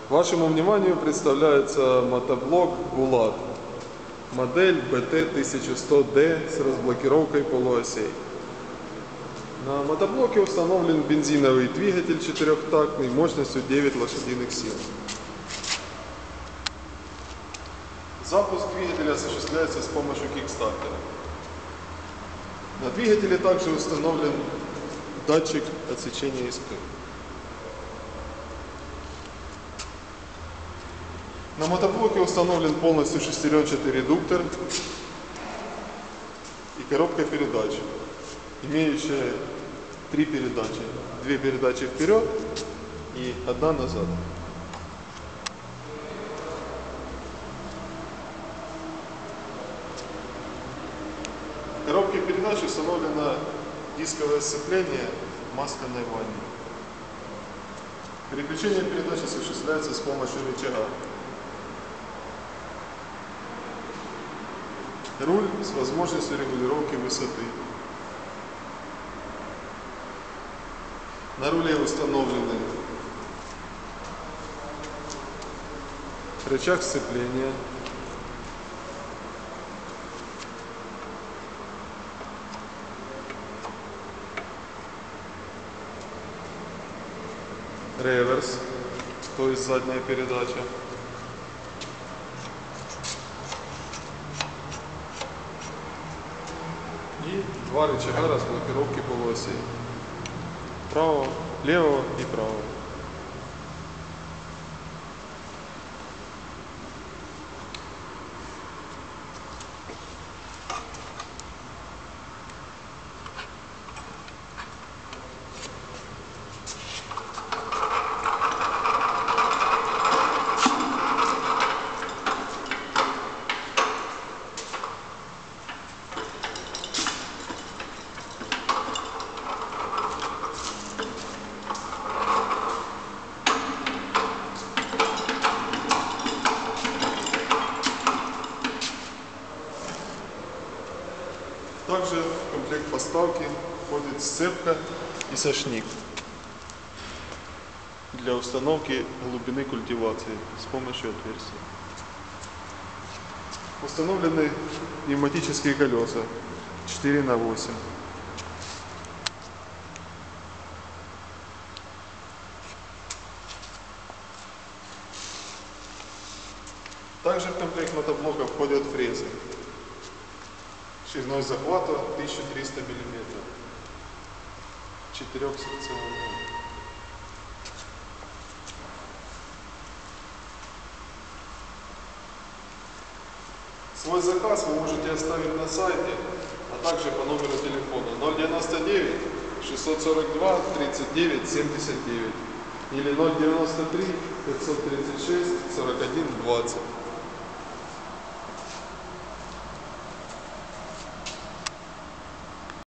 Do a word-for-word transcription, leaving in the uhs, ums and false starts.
Вашему вниманию представляется мотоблок Булат, модель бэ тэ тысяча сто дэ с разблокировкой полуосей. На мотоблоке установлен бензиновый двигатель четырехтактный мощностью девять лошадиных сил. Запуск двигателя осуществляется с помощью кикстартера. На двигателе также установлен датчик отсечения искры. На мотоблоке установлен полностью шестеренчатый редуктор и коробка передач, имеющая три передачи. Две передачи вперед и одна назад. В коробке передач установлено дисковое сцепление в масляной ванне. Переключение передач осуществляется с помощью рычага. Руль с возможностью регулировки высоты. На руле установлены рычаг сцепления, реверс, то есть задняя передача, и два рычага разблокировки полуосей. Правого, левого и правого. Также в комплект поставки входит сцепка и сошник для установки глубины культивации с помощью отверстия. Установлены пневматические колеса четыре на восемь. Также в комплект мотоблока входят фрезы шириной захвата тысяча триста миллиметров, четырехсекционные. Свой заказ вы можете оставить на сайте, а также по номеру телефона ноль девяносто девять шестьсот сорок два тридцать девять семьдесят девять или ноль девяносто три пятьсот тридцать шесть сорок один двадцать.